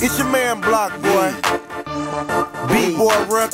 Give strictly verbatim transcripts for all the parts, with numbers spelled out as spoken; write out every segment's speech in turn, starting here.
It's your man Block Boy, B-Boy Rocck,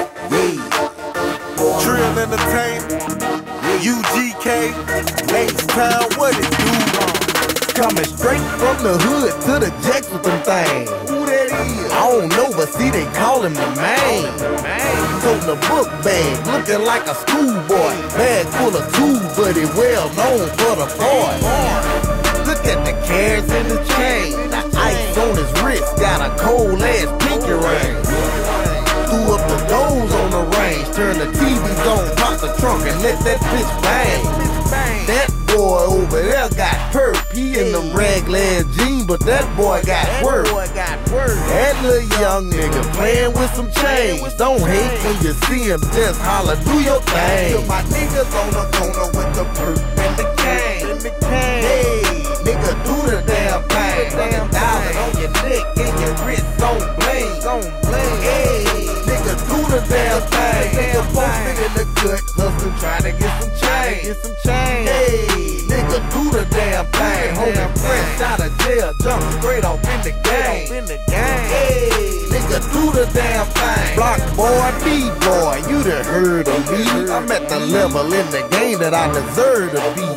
Trill Entertainment, U G K, H-Town, what it do? Coming straight from the hood to the jacks with them things. Who that is? I don't know, but see they call him the man. Toting a book bag, looking like a schoolboy. Bag full of tools, but he well known for the boy. Look at the carats in the chain, the ice on his wrist, got a cold ass pinky ring. Threw up the doors on the range, turn the T Vs on, pop the trunk and let that bitch bang. That boy over there got perp, he in the raglan jeans, but that boy got work. That little young nigga playing with some chains. Don't hate when you see him, just holler, do your thing. To my niggas on the corner with the perp and the cane. Hey, nigga, do the damn thing. Diamond on your neck and your wrist on bling. Hey, nigga, do the damn thing. Nigga, posted in the cut, hustling, trying to get some change. Hey, nigga, do the damn thing. Homie, fresh out of jail, jump straight off in the game. Hey, nigga, do the damn thing. Block boy, B-boy, you done heard of me. I'm at the level in the game that I deserve to be.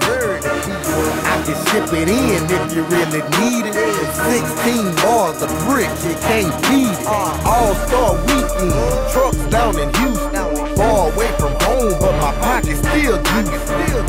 I can ship it in if you really need it. sixteen bars of brick, you can't beat it. All-Star weekend, trucks down in Houston. Far away from home, but my pocket's still juicy.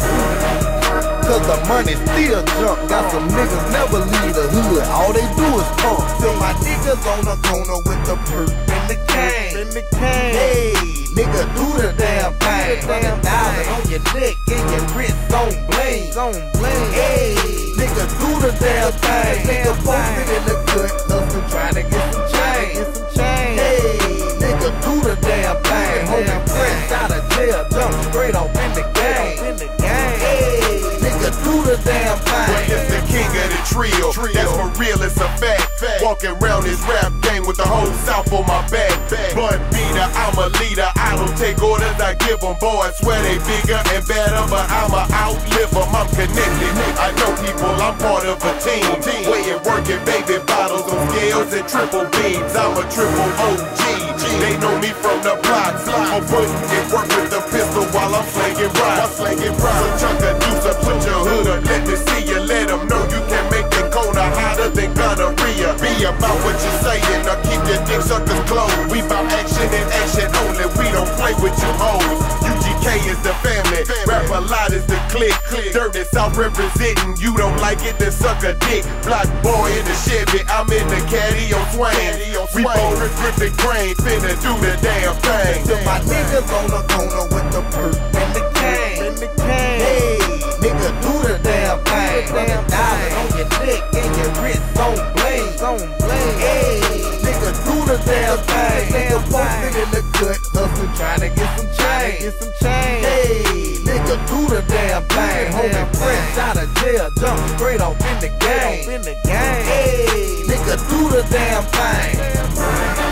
Cause the money still jump. Got some niggas never leave the hood, all they do is pump. To my niggas on the corner with the perp and the cane. Hey, nigga, do the damn thing. Diamond on your neck and your wrist on bling. Hey, nigga, do the damn thing. Nigga, posted in the cut, hustling, trying to get some change. Hey, nigga, do the damn thing. Homie, fresh out of jail, jump straight off in the game. Hey, nigga, do the damn thing. Well, it's the king of the trio. That's for real, it's a fact. Walking around this rap game with the whole South on my back. Bun beater, I'm a leader. I don't take orders, I give them. Boys swear they bigger and better, but I'ma outlive them. I'm connected. I know people, I'm part of a team. Weighing, working, baby bottles on scales and triple beams. I'm a triple O G. They know me from the block. I'm putting in work with the pistol while I'm slinging rocks. So chuck a deuce up, put your hood up, let me see you. Let them know you can make that corner hotter than gonorrhea. Be about what you're saying, now keep your dick suckers closed. We bout action and action only, we don't play with you hoes. U G K is the family, rap a lot is the clique. Dirty South representing, you don't like it, then suck a dick. Block boy in the Chevy, I'm in the caddy on swing. We both restricted grain, finna do the damn thing. To my niggas on the corner with the perp and the cane. Hey, nigga, do the damn thing. Diamond on your neck and your wrist on bling. Hey, nigga, do the damn thing. Nigga, posted in the cut, hustling, trying to get some change. Hey, nigga, do the damn thing. Homie, fresh out of jail, jump straight off in the game. Hey, nigga, do the damn thing.